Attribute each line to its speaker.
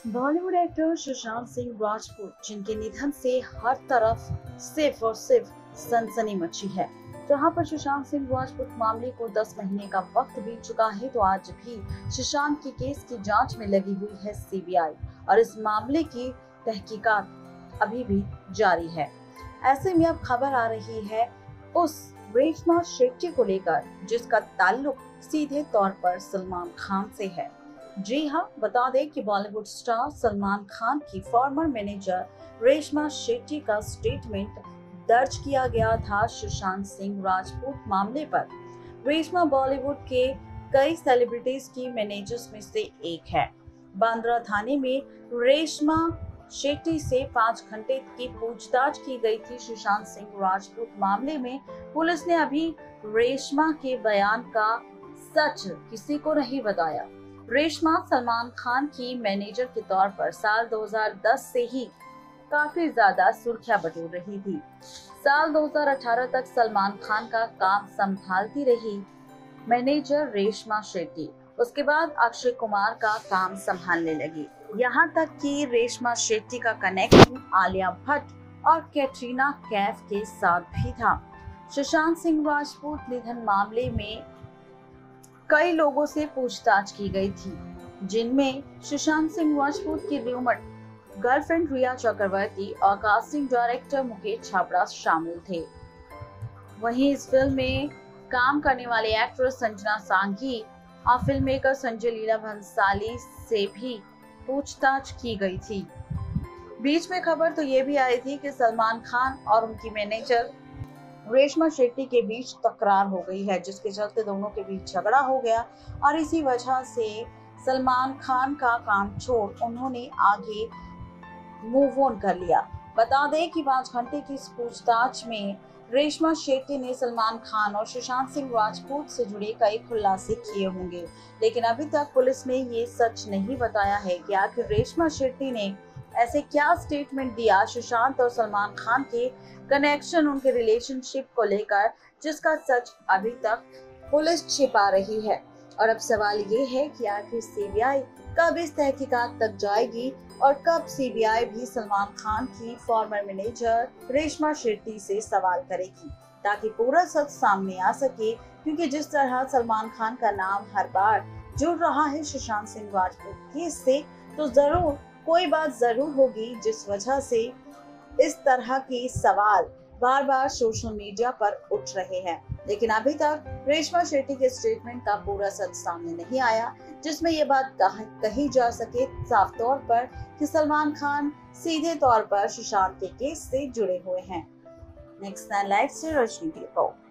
Speaker 1: Bollywood actor Sushant Singh Rajput, जिनके निधन से हर तरफ सिर्फ और सिर्फ सनसनी मची है। जहां पर सुशांत सिंह राजपूत मामले को 10 महीने का वक्त बीत चुका है, तो आज भी सुशांत के केस की जांच में लगी हुई है सीबीआई और इस मामले की तहकीकात अभी भी जारी है। ऐसे में अब खबर आ रही है उस रेशमा शेट्टी को लेकर, जिसका ताल्लुक सीधे तौर पर सलमान खान से है। जी हाँ, बता दें कि बॉलीवुड स्टार सलमान खान की फॉर्मर मैनेजर रेशमा शेट्टी का स्टेटमेंट दर्ज किया गया था सुशांत सिंह राजपूत मामले पर। रेशमा बॉलीवुड के कई सेलिब्रिटीज की मैनेजर्स में से एक है। बांद्रा थाने में रेशमा शेट्टी से 5 घंटे की पूछताछ की गई थी। सुशांत सिंह राजपूत मामले में पुलिस ने अभी रेशमा के बयान का सच किसी को नहीं बताया। रेशमा सलमान खान की मैनेजर के तौर पर साल 2010 से ही काफी ज्यादा सुर्खियां बटोर रही थी। साल 2018 तक सलमान खान का काम संभालती रही मैनेजर रेशमा शेट्टी। उसके बाद अक्षय कुमार का काम संभालने लगी। यहाँ तक कि रेशमा शेट्टी का कनेक्शन आलिया भट्ट और कैटरीना कैफ के साथ भी था। सुशांत सिंह राजपूत निधन मामले में कई लोगों से पूछताछ की गई थी, जिनमें सुशांत सिंह राजपूत की रूमर गर्लफ्रेंड रिया चक्रवर्ती और कास्टिंग डायरेक्टर मुकेश छाबड़ा शामिल थे। वहीं इस फिल्म में काम करने वाले एक्ट्रेस संजना सांघी और फिल्म मेकर संजय लीला भंसाली से भी पूछताछ की गई थी। बीच में खबर तो ये भी आई थी कि सलमान खान और उनकी मैनेजर रेशमा शेट्टी के बीच तकरार हो गई है, जिसके चलते दोनों के बीच झगड़ा हो गया और इसी वजह से सलमान खान का काम छोड़ उन्होंने आगे मूव ऑन कर लिया। बता दें कि 5 घंटे की इस पूछताछ में रेशमा शेट्टी ने सलमान खान और सुशांत सिंह राजपूत से जुड़े कई खुलासे किए होंगे, लेकिन अभी तक पुलिस ने ये सच नहीं बताया है कि आखिर रेशमा शेट्टी ने ऐसे क्या स्टेटमेंट दिया सुशांत और सलमान खान के कनेक्शन, उनके रिलेशनशिप को लेकर, जिसका सच अभी तक पुलिस छिपा रही है। और अब सवाल ये है कि आखिर सीबीआई कब इस तहकीकात तक जाएगी और कब सीबीआई भी सलमान खान की फॉर्मर मैनेजर रेशमा शेट्टी से सवाल करेगी, ताकि पूरा सच सामने आ सके। क्योंकि जिस तरह सलमान खान का नाम हर बार जुड़ रहा है सुशांत सिंह राजपूत केस से, तो जरूर कोई बात जरूर होगी जिस वजह से इस तरह के सवाल बार बार सोशल मीडिया पर उठ रहे हैं। लेकिन अभी तक रेशमा शेट्टी के स्टेटमेंट का पूरा सच सामने नहीं आया, जिसमें ये बात कही जा सके साफ तौर पर कि सलमान खान सीधे तौर पर सुशांत के केस से जुड़े हुए हैं। नेक्स्ट 9 लाइव से रजनी की रिपोर्ट।